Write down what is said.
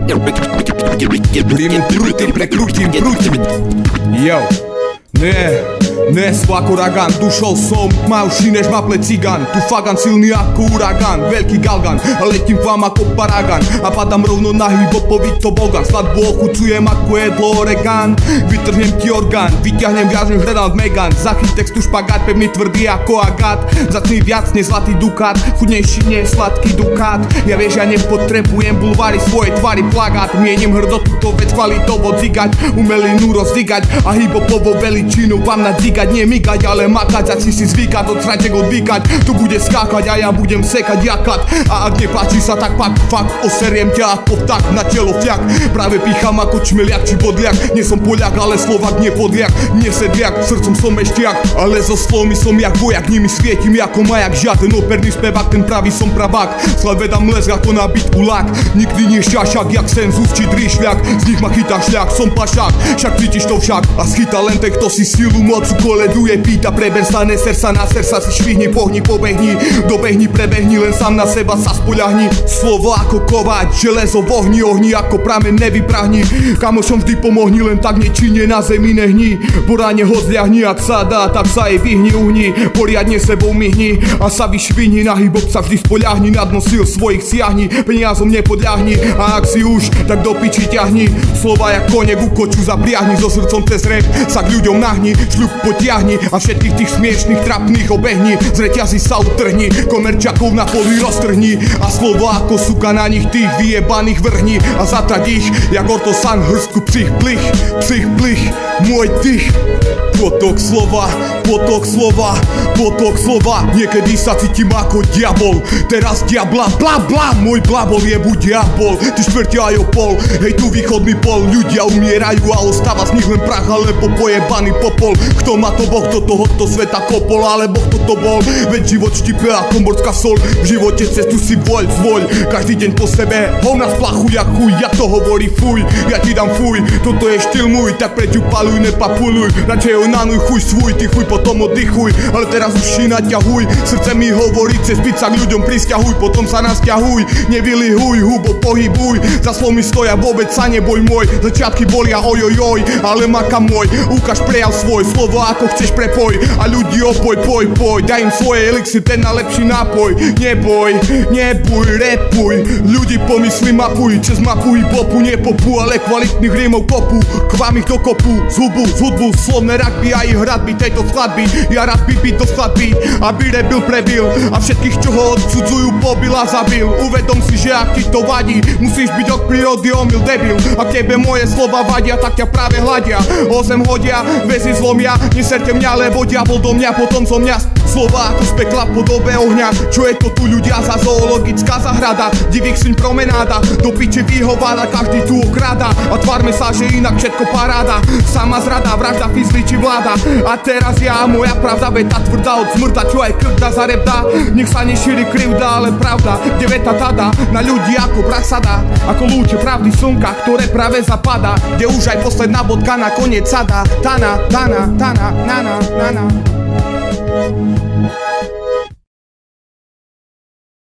Rimul krútim, prekrútim. Jo, ne svako ragan, dušou som tmavší než maple cigán. Tu fagan silný ako uragán, veľký galgan, a letím k vám ako paragan a padám rovno na hip-hopový tobogan. Skladbu ochucujem ako jedlo oregán, vytrhnem ti orgán, vyťahnem viac než Ronald Megan. Zachyť textu špagát, pevný tvrdý ako agát, zacný viac než zlatý dukát, chudnejší než sladký dukát. Ja vieš, ja nepotrebujem bulvári, svoje tvary plagát, mienim hrdo túto vec kvalitovo dzigať, umelinu rozdygať a hip-hopovou veličinu vám nadzigať. Nie mykať, ale makať, začni si zvykať, od sraček odvykať. Tu bude skákať a ja budem sekať jakat. A ak nepáči sa, tak pak fakt oseriem ťa ako vták na telo vťak. Práve pícham ako čmeliak či bodliak. Nie som Poliak, ale Slovak, nie podliak. Nie sedliak, srdcom som eštiak, ale so slovmi som jak vojak. Nimi svietim ako majak, žiaden operný spevák, ten pravý som pravák. Skladbe dám lesk ako na bitku lak. Nikdy nie šašak, jak senzus či drišľak. Z nich ma chytá šľak, som pašák. Však cítiš to však a schytá len ten, kto si silu mocu koleduje, pýta, preber sa, neser sa, naser sa, si švihni, pohni, pobehni, dobehni, prebehni, len sám na seba sa spoľahni. Slovo ako kovať, železo v ohni ako prameň nevyprahni. Kamošom vždy pomohni, len tak nečine na zemi nehni. Po ráne ho zľahni, ak sa dá, tak sa jej vyhni, uhni. Poriadne sebou myhni a sa vyšvihni, na hip-hop sa vždy spoľahni, na dno síl svojich siahni, peniazom nepodľahni a ak si už, tak do piči ťahni. Slova jak kone ku koču zapriahni, so srdcom cez rap sa k ľuďom nahni, šľub potiahni a všetkých tých smiešných trapných obehni. Z reťazí sa utrhni, komerčakov na poli roztrhni a slovo ako suka na nich tých vyjebaných vrhni a zatrať ich, jak ortosan hrstku psich plich, môj dých. Potok slova, niekedy sa cítim ako diabol, teraz diabla, bla bla, môj blabol je buď diabol, ty štvrtia aj o pol, hej tu východný pol, ľudia umierajú a ostáva z nich len prach, alebo pojebaný popol. Kto má to Boh, do tohoto sveta kopol, ale Boh to bol, veď život štipe ako morská sol, v živote cestu si zvoľ, každý deň po sebe, hovna z plachu jak chuj, ja to hovorí fuj, ja ti dám fuj, toto je štýl môj, tak preč upaluj, nepapuluj, radšej ho nanuj, chuj svůj, ty chuj, potom oddychuj, ale teraz už si naťahuj, srdce mi hovorí, cez pizza k ľuďom prisťahuj, potom sa nasťahuj, nevylihuj, hubo pohybuj, za slovmi stoja, vôbec sa neboj môj, začiatky bolia ojojoj, ale maka môj, ukáž prejav svoj, slovo ako chceš prepoj, a ľudí opoj, poj, daj im svoje elixir, ten najlepší nápoj, neboj, repuj, ľudí pomysli mapuj, cez mapu hip-hopu, nepopu, ale kvalitných rímov kopu, k vám ich dokopu, z hudbu, slovné rugby a ich hradby tejto skladby, ja rád by byť do skladby, aby rebil prebil a všetkých, čo ho odsudzujú, pobil a zabil. Uvedom si, že ak ti to vadí, musíš byť od prírody omyl debil. Ak tebe moje slova vadia, tak ťa práve hľadia, o zem hodia, väzy zlomia, neserte mňa, lebo diabol do mňa, potom zo mňa slova ako z pekla v podobe ohňa. Čo je to tu ľudia za zoologická zahrada, divých syn promenáda, do piče vyhováda, každý tu okráda a tvárme sa, že inak všetko paráda. Sama zrada, vražda, fizli či vláda. A teraz ja a moja pravda, veta tvrdá od smrta, čo aj krk dá za rep dá. Nech sa nešíri krivda, ale pravda, kde veta tada na ľudí ako prach sadá, ako lúče pravdy slnka, ktoré práve zapadá, kde už aj posledná bodka na koniec sadá. Tana,